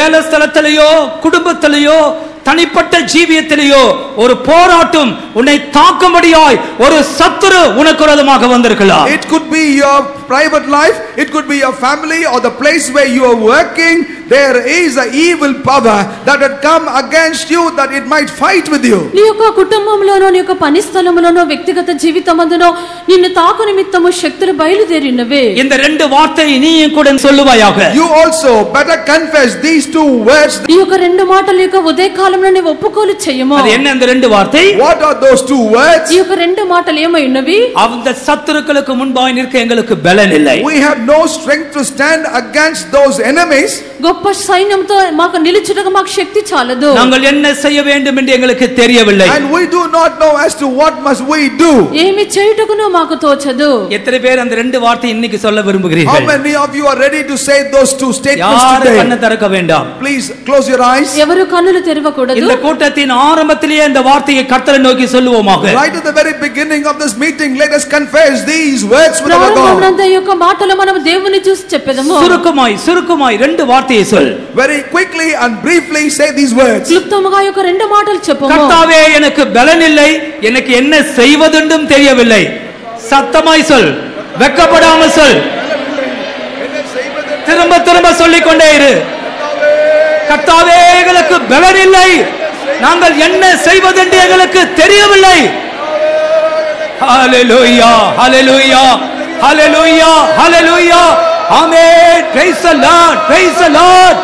வேலை ஸ்தலத்திலேயோ குடும்பத்திலேயோ தனிப்பட்ட ஜீவியத்திலேயோ ஒரு போராட்டம் உன்னை தாக்கும்படியாய் ஒரு சத்துரு உனக்கு விரோதமாக வந்திருக்கலாம். It could be your private life, it could be your family or the place where you are working. There is an evil power that had come against you that it might fight with you. నీ యొక్క కుటుంబంలోనో నీ యొక్క పని స్థలంలోనో వ్యక్తిగత జీవితమందునో నిన్ను తాకు నిమిత్తము శక్తులు బయలుదేరినవే. இந்த ரெண்டு வார்த்தை நீயும் கூட சொல்லுவாயாக. You also better confess these two words. ఈ యొక్క రెండు మాటల యొక్క ఉదయకాలంలో నీవు ఒప్పుకోలు చేయము. அது என்ன அந்த ரெண்டு வார்த்தை? What are those two words? ఈ యొక్క రెండు మాటలు ఏమైనవి? அந்த சத்துருக்களுக்கு முன்பாய் நிற்க எங்களுக்கு பலன் இல்லை. We have no strength to stand against those enemies. గొప్ప సైన్యంతో మాకు నిలుచుటకు మాకు శక్తి చాలదు. நாங்கள் என்ன செய்ய வேண்டும் என்று எங்களுக்கு தெரியவில்லை. And we do not know as to what must we do. ఏమి చేయుటకునో మాకు తోచదు. எத்தனை பேர் அந்த ரெண்டு வார்த்தை இன்னைக்கு சொல்ல விரும்புகிறீர்கள்? How many of you are ready to say those two statements யாரும் today? கண்ணை திறக்க வேண்டாம். Please close your eyes. ఎవరు కన్నులు తెరవకూడదు. இந்த கூட்டத்தின் ஆரம்பத்திலேயே இந்த வார்த்தையை கர்த்தரை நோக்கி சொல்லுவோமாக. Right at the very beginning of this meeting, let us confess these words with our God. ప్రారంభంలో ఈ యొక్క మాటలు మనం దేవుని చూసి చెప్పెదము. சுருக்கமாய் ரெண்டு வார்த்தையை சொல். Very quickly and briefly say these words. క్లుప్తంగా ఈ యొక్క రెండు మాటలు చెప్పము. கர்த்தாவே எனக்கு பலன் இல்லை, எனக்கு என்ன செய்வதென்றும் தெரியவில்லை. சத்தமாய் சொல், வெட்கப்படாமல் சொல். திரும்ப திரும்ப சொல்லிக் கொண்டே இரு. கர்த்தாவே எங்களுக்கு பலன் இல்லை, நாங்கள் என்ன செய்வதென்று எங்களுக்கு தெரியவில்லை. ஹalleluya ஹalleluya ஹalleluya ஹalleluya ஆமென். praise the lord praise the lord.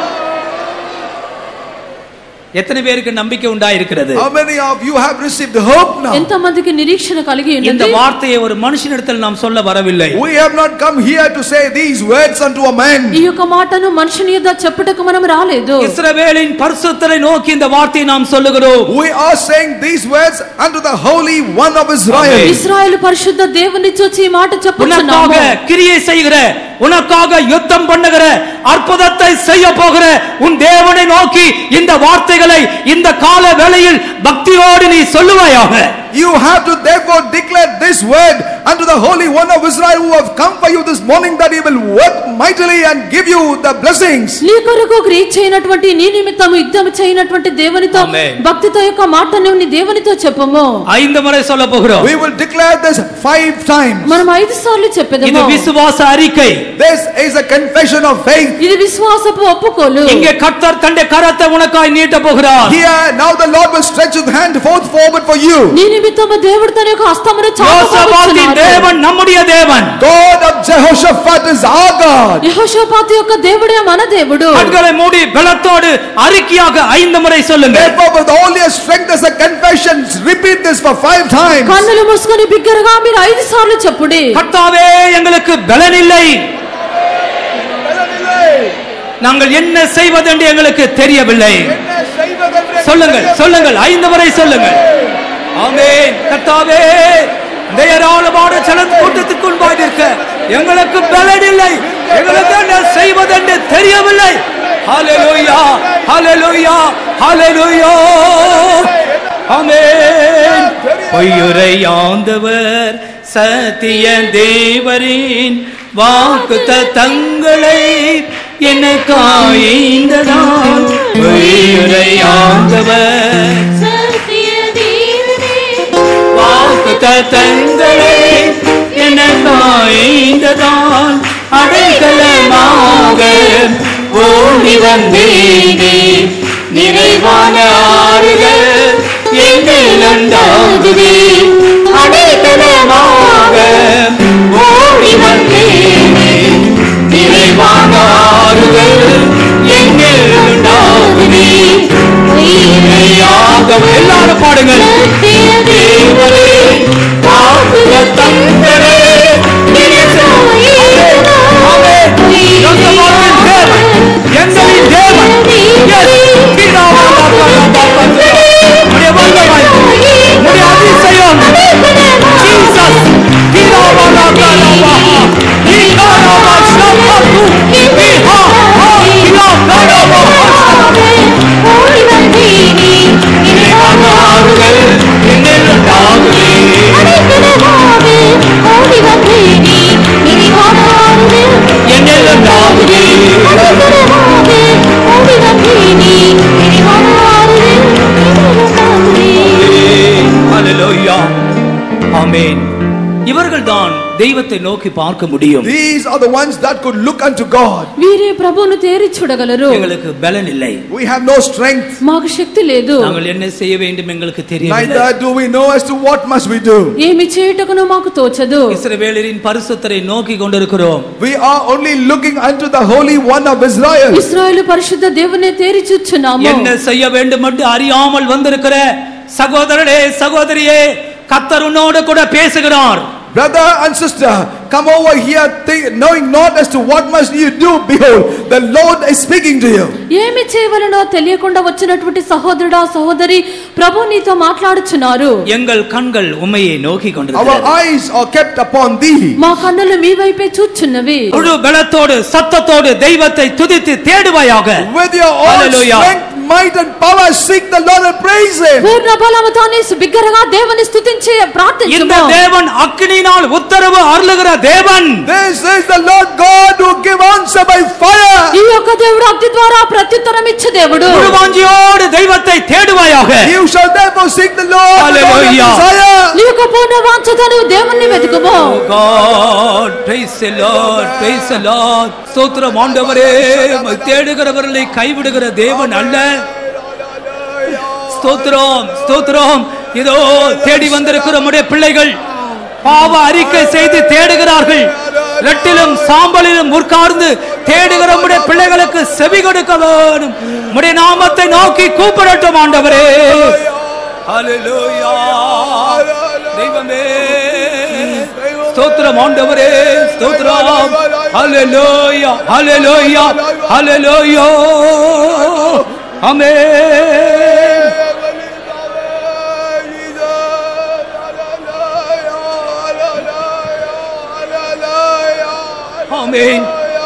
எத்தனை பேருக்கு நம்பிக்கை உண்டாயிருக்கிறது? How many of you have received hope now? ఎంతమందికి నిరీక్షణ కలిగి ఉన్నది? இந்த வார்த்தையை ஒரு மனுஷனிடத்தில் நாம் சொல்ல வரவில்லை. We have not come here to say these words unto a man. ఈ యొక్క మాటను మనుషుని యొద్ద చెప్పుటకు మనం రాలేదు. இஸ்ரவேலின் பரிசுத்தரை நோக்கி இந்த வார்த்தையை நாம் சொல்லுகிறோம். We are saying these words unto the Holy One of Israel. ఇశ్రాయేలు పరిశుద్ధ దేవుని చూచి ఈ మాట చెప్పుచున్నాము. உனக்காக கிரியை செய்கிற, உனக்காக யுத்தம் பண்ணுகிற, அற்புதத்தை செய்ய போகிற உன் தேவனை நோக்கி இந்த வார்த்தைகளை இந்த கால வேளையில் பக்தியோடு நீ சொல்லுவாயாக. You have to therefore declare this word unto the Holy One of Israel who have come for you this morning, that he will work mightily and give you the blessings. నీ కొరకు క్రియ చేయనటువంటి నీ నిమిత్తము యుద్ధం చేయనటువంటి దేవునితో భక్తితో యొక్క మాటను నీ దేవునితో చెప్పము. 5 முறை சொல்ல போகிறோம். We will declare this 5 times. మనం 5 సార్లు చెప్పెదము. இது விசுவாச அறிக்கை. This is a confession of faith. ఇది విశ్వాసపు ఒప్పుకోలు. இங்கே கர்த்தர் தன்னுடைய கரத்தை உனக்காய் நீட்ட போகிறார். Here now the Lord will stretch his hand forward for you. నీ నిమిత్తము దేవుడు తన యొక్క హస్తమును చాపబోచున్నాడు. தேவன் நம்முடைய தேவன். God of Jehoshaphat is our God. యెహోషాపాతు యొక్క దేవుడే మన దేవుడు. கண்களை மூடி பலத்தோடு அறிக்கையாக 5 முறை சொல்லுங்க. Therefore with all your strength as a confession, repeat this for 5 times. కన్నులు మూసుకొని బిగ్గరగా మీరు 5 సార్లు చెప్పుడి. கர்த்தாவே எங்களுக்கு பலன் இல்லை, நாங்கள் என்ன செய்வதென்று எங்களுக்கு தெரியவில்லை. சொல்லுங்கள் 5 முறை சொல்லுங்கள். ஆமென். கர்த்தாவே இந்த ஏராளமான ஜனத் கூட்டத்துக்குள் இருக்க எங்களுக்கு பலன் இல்லை, எங்களுக்கு என்ன செய்வதென்று தெரியவில்லை. ஹalleluya ஹalleluya ஹalleluya ஆமென். பொய்யுரையாண்டவர் சத்திய தேவரின் வாக்குத்தத்தங்களை எனக்காய்ந்ததால் பொய்யுரையாண்டவர் வாக்குத்தத்தங்களை எனக்காய்ந்ததால் அடைக்கலமாக ஓடி வந்தேனே. நிறைவான ஆறுதல் என்னில் உண்டாகுதே. அடைக்கலமாக ஓடி வந்தேனே. நிறைவான ஆறுதல் என்னில் உண்டாகுதே. எல்லாரும் பாடுங்கள். தேவரே வாக்குத்தத்தங்களை எங்களின் தேவன் அதிசயம் என்னெல்லாம் தெய்வத்தை நோக்கி பார்க்க முடியும். These are the ones that could look unto God. వీరే ప్రభువును తేరి చూడగలరు. எங்களுக்கு பலன் இல்லை. We have no strength. మాకు శక్తి లేదు. நாங்கள் என்ன செய்ய வேண்டும் எங்களுக்கு தெரியவில்லை. Neither do we know as to what must we do. ఏమి చేయుటకును మాకు తోచదు. இஸ்ரவேலரின் பரிசுத்தரை நோக்கி கொண்டிருக்கிறோம். We are only looking unto the Holy One of Israel. ఇశ్రాయేలు పరిశుద్ధ దేవుని తేరి చూచున్నాము. என்ன செய்ய வேண்டும் என்று அறியாமல் வந்திருக்கிற சகோதரனே சகோதரியே, கர்த்தர் உன்னோடு கூட பேசுகிறார். Brother and sister, come over here knowing not as to what must you do. Behold, the Lord is speaking to you. ఏమి చేయవలనో తెలియకుండా వచ్చినటువంటి సహోదరుడా సహోదరి, ప్రభు నీతో మాట్లాడుచున్నారు. எங்கள் கண்கள் உம்மையே நோக்கி Our கொண்டிருக்கிறது. eyes are kept upon thee. మా కన్నులు మీ వైపే చూచున్నవి. முழு பலத்தோடு சத்தத்தோடு தெய்வத்தை துதித்து தேடுவாயாக. With your all strength, might and power seek the Lord and praise him. పూర్ణ బలముతోని బిగ్గరగా దేవుని స్తుతించి ప్రార్థించుము. இந்த தேவன் அக்கினியினால் உத்தரவு அருளுகிற தேவன். This is the Lord God who give answer by fire. ఈ యొక్క దేవుడు అగ్ని ద్వారా ప్రత్యుత్తరం ఇచ్చే దేవుడు. முழு வாஞ்சியோடு தெய்வத்தை தேடுவாயாக. You shall therefore seek the Lord. Hallelujah. నీ యొక్క పూర్ణ వాంఛతో నీవు దేవుణ్ణి వెతుకుము. God, praise the Lord, praise the Lord. ஸ்தோத்திரம் ஆண்டவரே, உம்மை தேடுகிறவர்களை கைவிடுகிற தேவன் அல்ல. ஸ்தோத்திரம் ஸ்தோத்திரம். இதோ தேடி வந்திருக்கிற நம்முடைய பிள்ளைகள் பாவ அறிக்கை செய்து தேடுகிறார்கள். ரெட்டிலும் சாம்பலிலும் உட்கார்ந்து தேடுகிற நம்முடைய பிள்ளைகளுக்கு செவி கொடுக்க வேணும். நம்முடைய நாமத்தை நோக்கி கூப்பிடட்டும் ஆண்டவரே. ஹல்லேலூயா. தெய்வமே ஸ்தோத்திரம் ஆண்டவரே, ஸ்தோத்திரம். ஹல்லேலூயா ஹல்லேலூயா ஹல்லேலூயா. ஆமென். ஆமென்.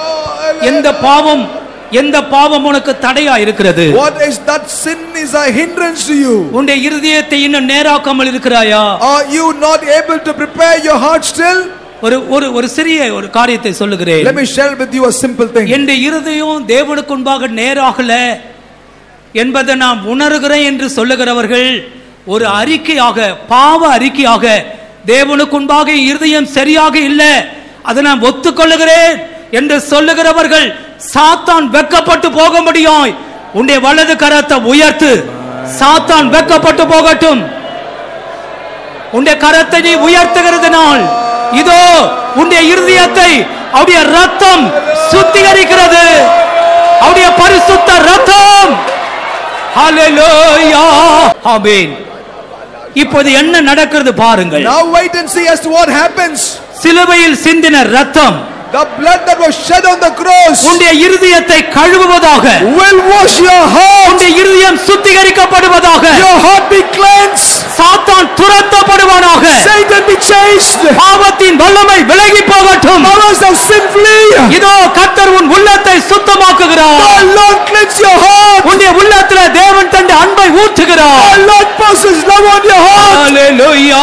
எந்த பாவம் உனக்கு தடையா இருக்கிறது? What is that sin is a hindrance to you? உன்னுடைய இருதயத்தை இன்னும் நேராக்காமல் இருக்கிறாயா? Are you not able to prepare your heart still? ஒரு சிறிய ஒரு காரியத்தை சொல்லுகிறேன். Let me share with you a simple thing. என் இருதயம் தேவனுக்கு முன்பாக நேராகல என்பதை நான் உணர்கிறேன் என்று சொல்லுகிறவர்கள் ஒரு அறிக்கையாக, பாவ அறிக்கையாக, தேவனுக்கு முன்பாக இருதயம் சரியாக இல்லை, அதை நான் ஒத்துக்கொள்ளுகிறேன் என்று சொல்லுகிறவர்கள் சாத்தான் வெட்கப்பட்டு போக முடியும். உன்னுடைய வலது கரத்தை உயர்த்து. சாத்தான் வெட்கப்பட்டு போகட்டும். உன்னுடைய கரத்தை நீ உயர்த்துகிறதுனால் இதோ உன்னுடைய இருதயத்தை அவருடைய ரத்தம் சுத்திகரிக்கிறது. அவருடைய பரிசுத்த ரத்தம். ஹல்லேலூயா. ஆமென். இப்போது என்ன நடக்கிறது பாருங்கள். Now wait and see as to what happens. சிலுவையில் சிந்தின ரத்தம், the blood that was shed on the cross, உன்னுடைய இருதயத்தை கழுவுவதாக. will wash your heart. உன்னுடைய இருதயம் சுத்திகரிக்கப்படுவதாக. Your heart be cleansed. சாத்தான் துரத்தப்படுவானாக. Satan be chased. பாவத்தின் வல்லமை விலகி போகட்டும். Powers of sin flee. இதோ கர்த்தர் உன் உள்ளத்தை சுத்தமாக்குகிறார். The Lord cleanse your heart. உன்னுடைய உள்ளத்திலே தேவன் தன்னுடைய அன்பை ஊற்றுகிறார். The Lord pours love on your heart. ஹல்லேலூயா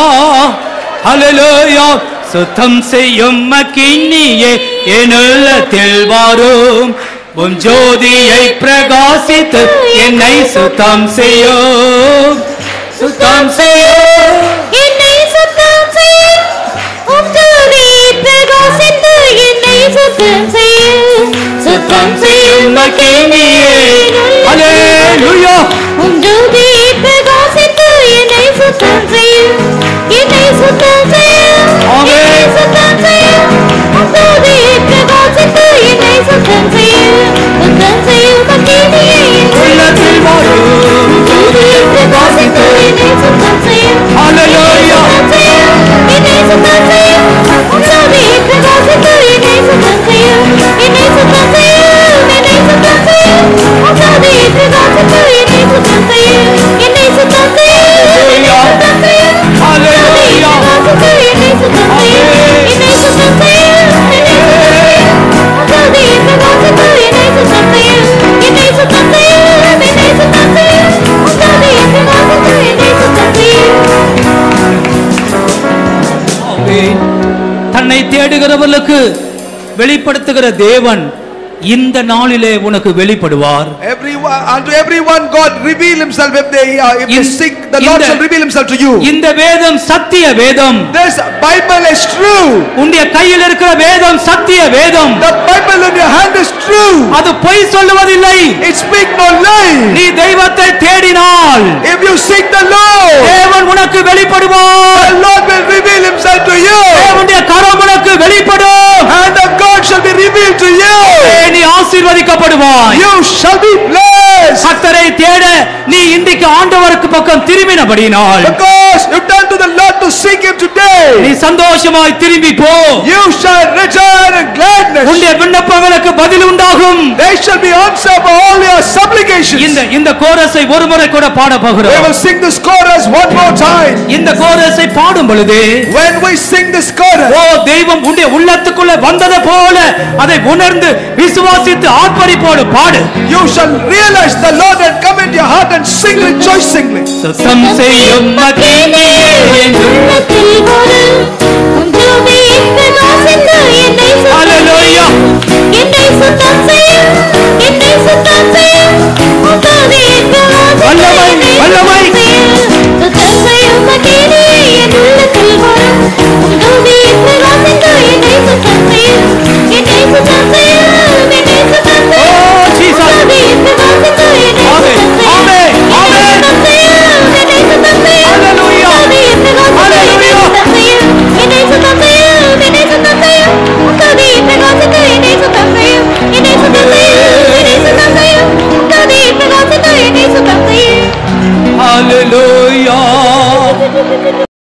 ஹல்லேலூயா. சுத்தம் செய்யும் அக்கினியே என் உள்ளத்தில் வாரும், உன் ஜோதியை பிரகாசித்து என்னை சுத்தம் செய்யும். சுத்தம் செய்யும், என்னை சுத்தம் செய்யும். உம் ஜோதியை பிரகாசித்து என்னை சுத்தம் செய்யும். சுத்தம் செய்யும் அக்கினியே ஹல்லேலூயா. உம் ஜோதியை பிரகாசித்து என்னை சுத்தம் செய்யும். என்னை சுத்தம் செய்யும். என்னை சுத்தம் செய்யும். உம் ஜோதியை பிரகாசித்து என்னை சுத்தம் செய்யும். சுத்தம் செய்யும் அக்கினியே உள்ளத்தில் வாரும், ஜோதியை பிரகாசித்து என்னை சுத்தம் செய்யும். ஹல்லேலூயா. என்னை சுத்தம் செய்யும். உம் ஜோதியை பிரகாசித்து என்னை சுத்தம் செய்யும். என்னை சுத்தம் செய்யும். என்னை சுத்தம் செய்யும். உம் ஜோதியை பிரகாசித்து என்னை சுத்தம் செய்யும். என்னை சுத்தம் செய்யும். என்னை சுத்தம் செய்யும். ஹல்லேலூயா. என்னை சுத்தம் செய்யும். என்னை சுத்தம் செய்யும். என்னை சுத்தம் செய்யும். உம் ஜோதியை பிரகாசித்து என்னை சுத்தம் செய்யும். என்னை சுத்தம் செய்யும். என்னை சுத்தம் செய்யும். உம் ஜோதியை பிரகாசித்து என்னை சுத்தம் செய்யும். ஆமென். தன்னை தேடுகிறவர்களுக்கு வெளிப்படுத்துகிற தேவன் இந்த நாளிலே உனக்கு வெளிப்படுவார். Unto everyone God reveal himself if they seek, the Lord shall reveal himself to you. இந்த வேதம் சத்திய வேதம். This Bible is true. உன்னுடைய கையில் இருக்கிற வேதம் சத்திய வேதம். The Bible in your hand is true. அது பொய் சொல்லுவதில்லை. It speak no lie. நீ தெய்வத்தை தேடினால், if you seek the Lord, தேவன் உனக்கு வெளிப்படுவார். the Lord will reveal himself to you. தேவனுடைய கரம் உனக்கு வெளிப்படும். Hand of God shall be revealed to you. நீ ஆசீர்வதிக்கப்படுவாய். You shall be blessed. கர்த்தரை தேட நீ இன்றைக்கு ஆண்டவருக்கு பக்கம் திரும்பினபடினால், because you turn to the Lord to seek him today, நீ சந்தோஷமாய் திரும்பி போ. you shall return in gladness. உன்னுடைய விண்ணப்பங்களுக்கு பதில் உண்டாகும். There shall be answer for all your supplications. இந்த கோரஸை ஒரு முறை கூட பாட போகிறோம். We will sing this chorus one more time. இந்த கோரஸை பாடும் பொழுது, when we sing this chorus, ஓ தெய்வம் உன்னுடைய உள்ளத்துக்குள்ள வந்தது போல அதை உணர்ந்து விசுவாசித்து ஆர்ப்பரிப்போடு பாடு. you shall realize the Lord had come into your heart and sing rejoicingly. சத்தம் செய்யும் மகிமே என் உள்ளத்தில் வரும் உன்னுடைய பிரகாசத்தை என்னை ஹalleluya என்னை சத்தம் செய்யும் சத்தம் செய்யும் உன்னுடைய பிரகாசத்தை வல்லமை சத்தம் செய்யும் மகிமே என் உள்ளத்தில் வரும் உன்னுடைய பிரகாசத்தை என்னை சத்தம் செய்யும் சத்தம் செய்யும் சத்தம் செய்யும் ஓ ஜீசஸ் Hallelujah.